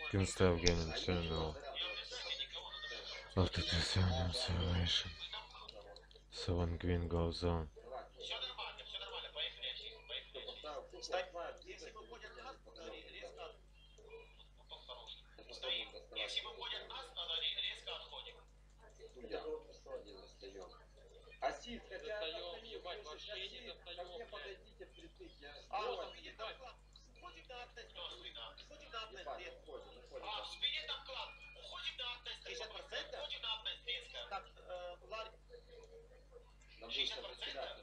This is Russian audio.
Instead of getting terminal of the discerning salvation. So when green goes on. Если выходят нас, надо резко отходим. Асид, хотя ебать, вообще не достаем. Ко мне подойдите впритык, я... А, спине там клад. Уходим на атест. Уходим на атест. А, в спине там клад. Уходим на атест. 60%? Уходим на атест резко. Так, Ларри. 60%?